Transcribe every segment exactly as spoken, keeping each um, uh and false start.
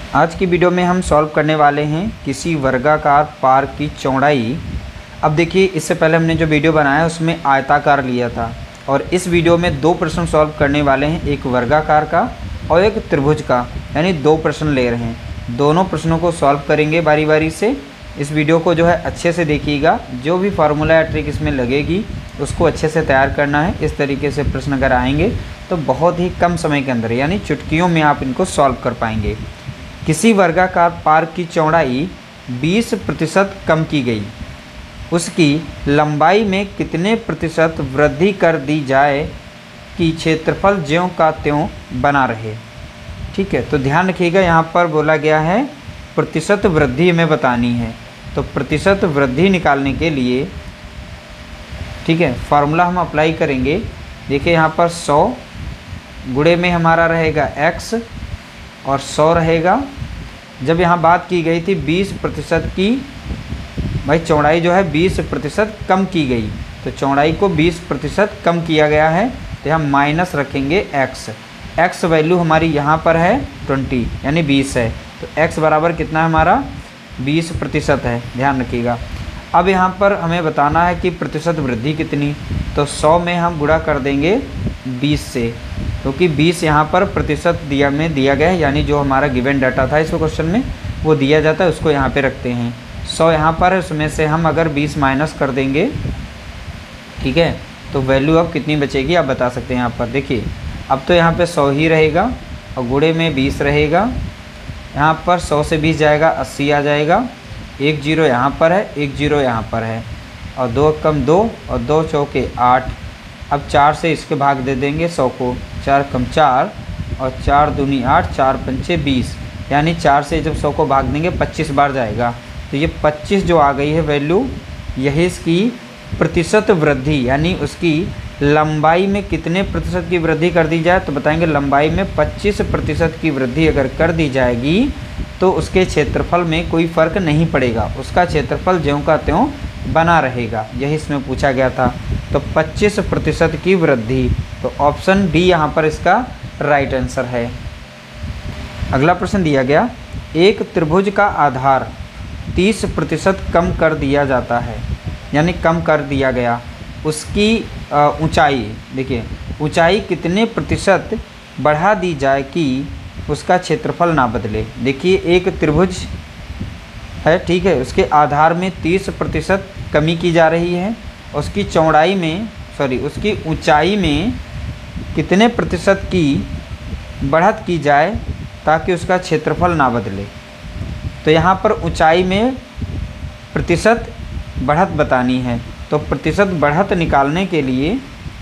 आज की वीडियो में हम सॉल्व करने वाले हैं किसी वर्गाकार पार्क की चौड़ाई। अब देखिए, इससे पहले हमने जो वीडियो बनाया उसमें आयताकार लिया था और इस वीडियो में दो प्रश्न सॉल्व करने वाले हैं, एक वर्गाकार का और एक त्रिभुज का, यानी दो प्रश्न ले रहे हैं। दोनों प्रश्नों को सॉल्व करेंगे बारी बारी से। इस वीडियो को जो है अच्छे से देखिएगा, जो भी फार्मूला या ट्रिक इसमें लगेगी उसको अच्छे से तैयार करना है। इस तरीके से प्रश्न अगर आएंगे तो बहुत ही कम समय के अंदर यानी चुटकियों में आप इनको सॉल्व कर पाएंगे। किसी वर्गाकार पार्क की चौड़ाई बीस प्रतिशत कम की गई, उसकी लंबाई में कितने प्रतिशत वृद्धि कर दी जाए कि क्षेत्रफल ज्यों का त्यों बना रहे। ठीक है, तो ध्यान रखिएगा, यहाँ पर बोला गया है प्रतिशत वृद्धि हमें बतानी है। तो प्रतिशत वृद्धि निकालने के लिए, ठीक है, फार्मूला हम अप्लाई करेंगे। देखिए यहाँ पर सौ गुणे में हमारा रहेगा x और सौ रहेगा। जब यहाँ बात की गई थी बीस प्रतिशत की, भाई चौड़ाई जो है बीस प्रतिशत कम की गई, तो चौड़ाई को बीस प्रतिशत कम किया गया है, तो हम माइनस रखेंगे x। x वैल्यू हमारी यहाँ पर है बीस यानी बीस है, तो x बराबर कितना है हमारा बीस प्रतिशत है, ध्यान रखिएगा। अब यहाँ पर हमें बताना है कि प्रतिशत वृद्धि कितनी, तो सौ में हम गुणा कर देंगे बीस से, क्योंकि बीस यहाँ पर प्रतिशत दिया में दिया गया है, यानी जो हमारा गिवन डाटा था इस क्वेश्चन में वो दिया जाता है, उसको यहाँ पे रखते हैं। सौ यहाँ पर है, उसमें से हम अगर बीस माइनस कर देंगे, ठीक है, तो वैल्यू अब कितनी बचेगी आप बता सकते हैं। यहाँ पर देखिए, अब तो यहाँ पे सौ ही रहेगा और गुणे में बीस रहेगा। यहाँ पर सौ से बीस जाएगा, अस्सी आ जाएगा। एक जीरो यहाँ पर है, एक जीरो यहाँ पर है, और दो कम दो और दो चौके आठ। अब चार से इसके भाग दे देंगे सौ को, चार कम चार और चार दूनी आठ, चार पंचे बीस, यानी चार से जब सौ को भाग देंगे पच्चीस बार जाएगा। तो ये पच्चीस जो आ गई है वैल्यू, यही इसकी प्रतिशत वृद्धि, यानी उसकी लंबाई में कितने प्रतिशत की वृद्धि कर दी जाए, तो बताएंगे लंबाई में पच्चीस प्रतिशत की वृद्धि अगर कर दी जाएगी तो उसके क्षेत्रफल में कोई फ़र्क नहीं पड़ेगा, उसका क्षेत्रफल ज्यों का त्यों बना रहेगा। यही इसमें पूछा गया था। तो पच्चीस प्रतिशत की वृद्धि, तो ऑप्शन डी यहाँ पर इसका राइट आंसर है। अगला प्रश्न दिया गया, एक त्रिभुज का आधार तीस प्रतिशत कम कर दिया जाता है, यानी कम कर दिया गया, उसकी ऊंचाई, देखिए ऊंचाई कितने प्रतिशत बढ़ा दी जाए कि उसका क्षेत्रफल ना बदले। देखिए एक त्रिभुज है, ठीक है, उसके आधार में तीस प्रतिशत कमी की जा रही है, उसकी चौड़ाई में सॉरी उसकी ऊंचाई में कितने प्रतिशत की बढ़त की जाए ताकि उसका क्षेत्रफल ना बदले। तो यहाँ पर ऊंचाई में प्रतिशत बढ़त बतानी है, तो प्रतिशत बढ़त निकालने के लिए,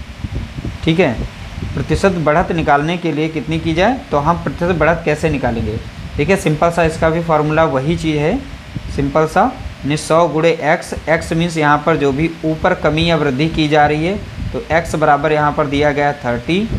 ठीक है, प्रतिशत बढ़त निकालने के लिए कितनी की जाए, तो हम प्रतिशत बढ़त कैसे निकालेंगे। देखिए सिंपल सा इसका भी फार्मूला वही चीज़ है, सिंपल सा, यानी सौ गुणे एक्स। एक्स मीन्स यहाँ पर जो भी ऊपर कमी या वृद्धि की जा रही है, तो एक्स बराबर यहाँ पर दिया गया है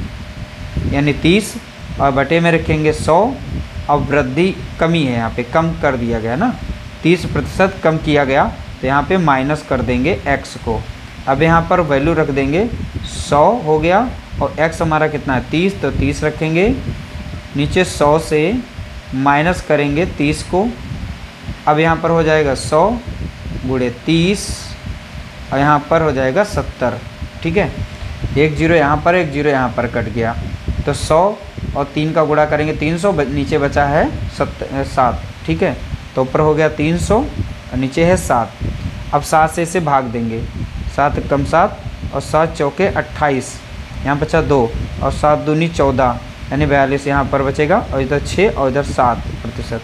तीस यानी तीस, और बटे में रखेंगे सौ, और वृद्धि कमी है यहाँ पे, कम कर दिया गया ना, तीस प्रतिशत कम किया गया, तो यहाँ पे माइनस कर देंगे x को। अब यहाँ पर वैल्यू रख देंगे सौ हो गया, और x हमारा कितना है तीस, तो तीस रखेंगे। नीचे सौ से माइनस करेंगे तीस को, अब यहाँ पर हो जाएगा सौ गुणे तीस, और यहाँ पर हो जाएगा सत्तर। ठीक है, एक जीरो यहाँ पर, एक जीरो यहाँ पर कट गया, तो सौ और तीन का गुणा करेंगे तीन सौ, नीचे बचा है सत्तर सात। ठीक है, तो ऊपर हो गया तीन सौ और नीचे है सात। अब सात से इसे भाग देंगे, सात कम सात और सात चौके अट्ठाईस, यहाँ बचा दो और सात दूनी चौदह, यानी बयालीस यहाँ पर बचेगा, और इधर छः और इधर सात प्रतिशत।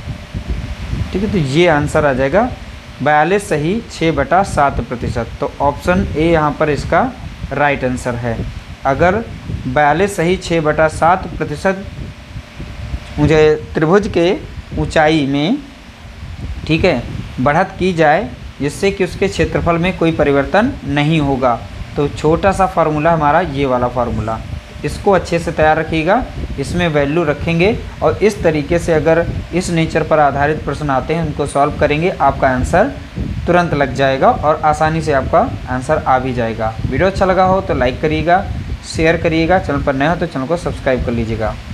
ठीक है, तो ये आंसर आ जाएगा बयालीस सही छः बटा सात प्रतिशत। तो ऑप्शन ए यहाँ पर इसका राइट आंसर है। अगर बयालीस सही छः बटा सात प्रतिशत मुझे त्रिभुज के ऊंचाई में, ठीक है, बढ़त की जाए जिससे कि उसके क्षेत्रफल में कोई परिवर्तन नहीं होगा, तो छोटा सा फार्मूला हमारा ये वाला फार्मूला, इसको अच्छे से तैयार रखिएगा, इसमें वैल्यू रखेंगे, और इस तरीके से अगर इस नेचर पर आधारित प्रश्न आते हैं उनको सॉल्व करेंगे, आपका आंसर तुरंत लग जाएगा और आसानी से आपका आंसर आ भी जाएगा। वीडियो अच्छा लगा हो तो लाइक करिएगा, शेयर करिएगा, चैनल पर नए हो तो चैनल को सब्सक्राइब कर लीजिएगा।